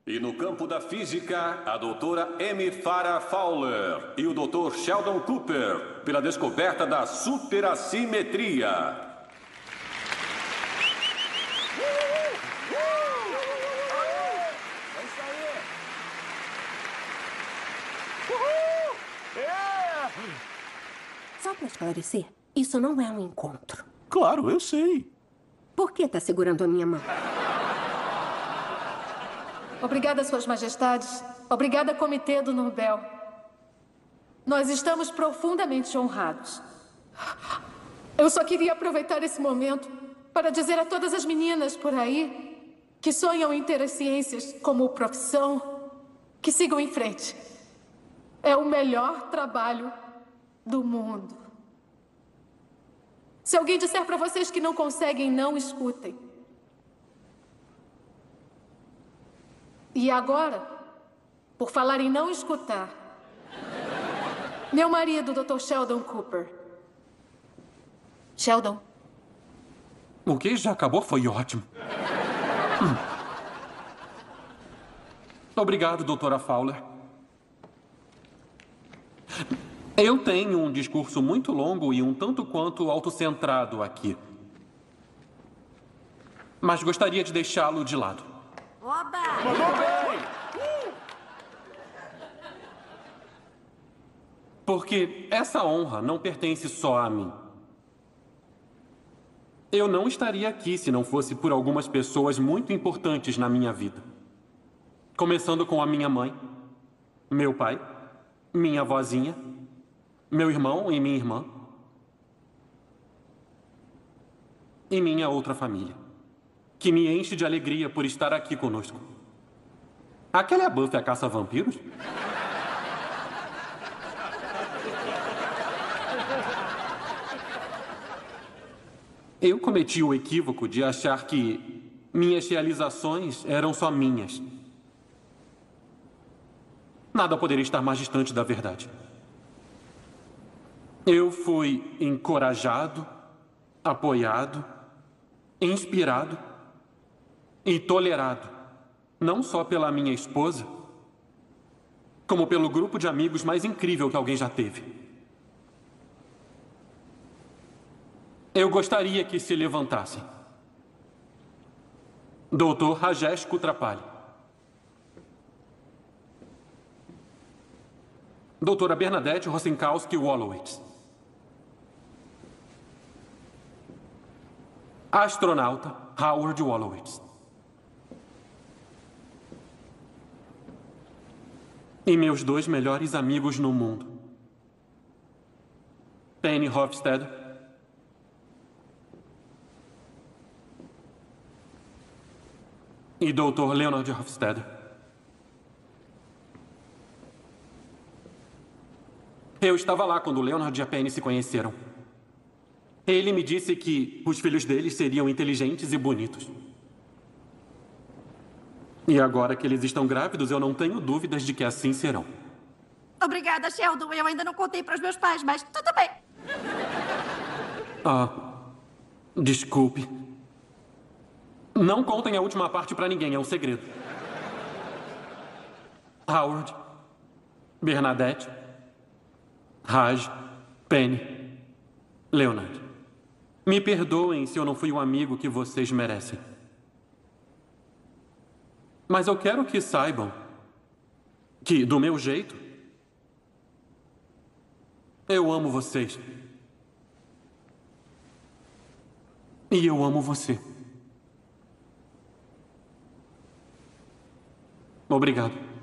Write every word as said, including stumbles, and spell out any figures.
E no campo da física, a doutora Amy Farrah Fowler e o doutor Sheldon Cooper, pela descoberta da superassimetria. Só para esclarecer, isso não é um encontro. Claro, eu sei. Por que tá segurando a minha mão? Obrigada, Suas Majestades. Obrigada, Comitê do Nobel. Nós estamos profundamente honrados. Eu só queria aproveitar esse momento para dizer a todas as meninas por aí que sonham em ter as ciências como profissão, que sigam em frente. É o melhor trabalho do mundo. Se alguém disser para vocês que não conseguem, não escutem. E agora, por falar em não escutar, meu marido, doutor Sheldon Cooper. Sheldon. O que já acabou foi ótimo. Hum. Obrigado, doutora Fowler. Eu tenho um discurso muito longo e um tanto quanto autocentrado aqui. Mas gostaria de deixá-lo de lado. Oba! Mandou bem! Porque essa honra não pertence só a mim. Eu não estaria aqui se não fosse por algumas pessoas muito importantes na minha vida. Começando com a minha mãe, meu pai, minha vozinha, meu irmão e minha irmã. E minha outra família, que me enche de alegria por estar aqui conosco. Aquela é a Buffy a caça-vampiros? Eu cometi o equívoco de achar que minhas realizações eram só minhas. Nada poderia estar mais distante da verdade. Eu fui encorajado, apoiado, inspirado e tolerado, não só pela minha esposa, como pelo grupo de amigos mais incrível que alguém já teve. Eu gostaria que se levantassem. doutor Rajesh Kutrapali. doutora Bernadette Rosenkowski-Wolowitz. Astronauta Howard Wolowitz. E meus dois melhores amigos no mundo. Penny Hofstede e doutor Leonard Hofstede. Eu estava lá quando o Leonard e a Penny se conheceram. Ele me disse que os filhos deles seriam inteligentes e bonitos. E agora que eles estão grávidos, eu não tenho dúvidas de que assim serão. Obrigada, Sheldon. Eu ainda não contei para os meus pais, mas tudo bem. Ah, desculpe. Não contem a última parte para ninguém, é um segredo. Howard, Bernadette, Raj, Penny, Leonard. Me perdoem se eu não fui o amigo que vocês merecem. Mas eu quero que saibam que, do meu jeito, eu amo vocês. E eu amo você. Obrigado.